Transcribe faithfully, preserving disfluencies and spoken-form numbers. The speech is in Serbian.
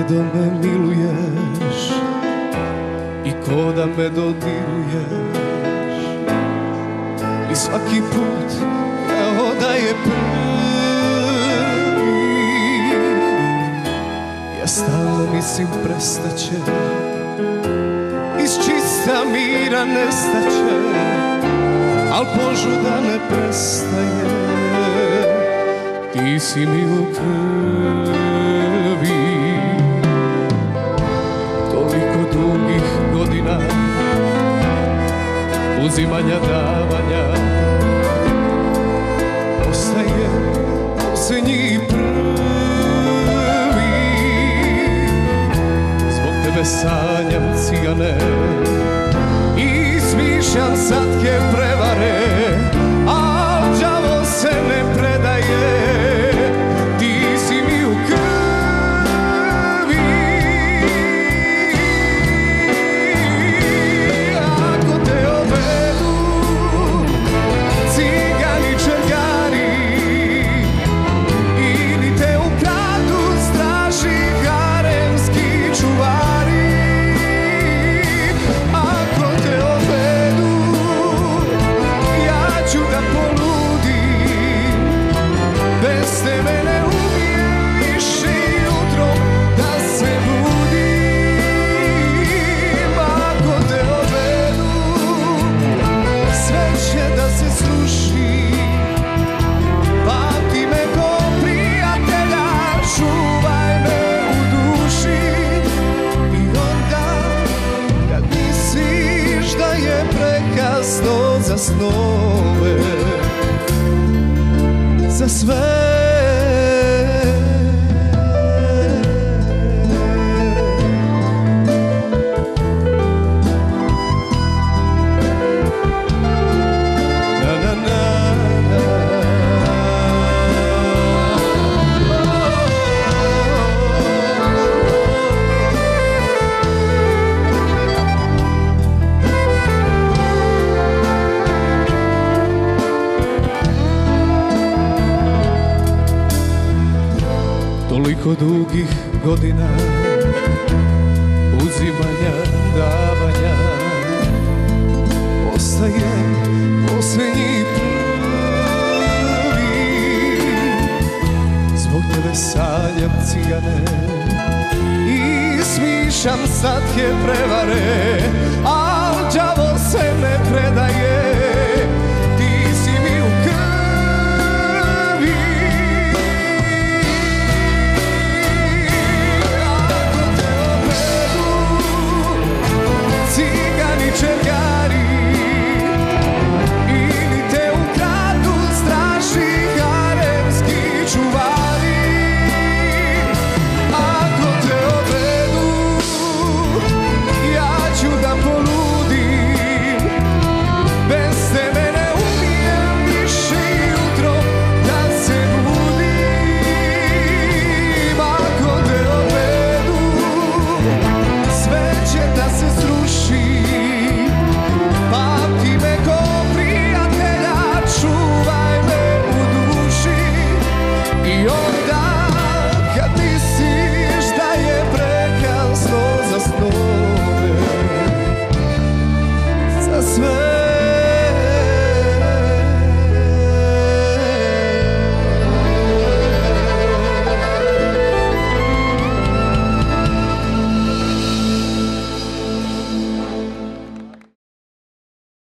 Brdo me miluješ i ko da me dodiruješ, i svaki put kao da je prvi. Ja stalno mislim prestaće, iz čista mira nestaće, al požuda ne prestaje, ti si mi u krvi. Toliko dugih godina uzimanja, davanja, ostaje posljednji prvi. Zbog tebe sanjam cigane i smišljam slatke prevare, al đavo se ne predaje, ti si mi u krvi. Ako te odvedu cigani čergari ili te ukradu straži haremski čuvari, ako te odvedu ja ću da poludim, bez tebe ne umijem više jutro da se budim. Ako te odvedu sve će da se sruši, pamti me ko prijatelja, čuvaj me u duši. I onda kad misliš da je prekasno za snove, za sve, na na na toliko dugih godina uzimanja, davanja, ostaje posljednji prvi. Zbog tebe sanjam cigane i smišljam slatke prevare, al đavo se ne predaje,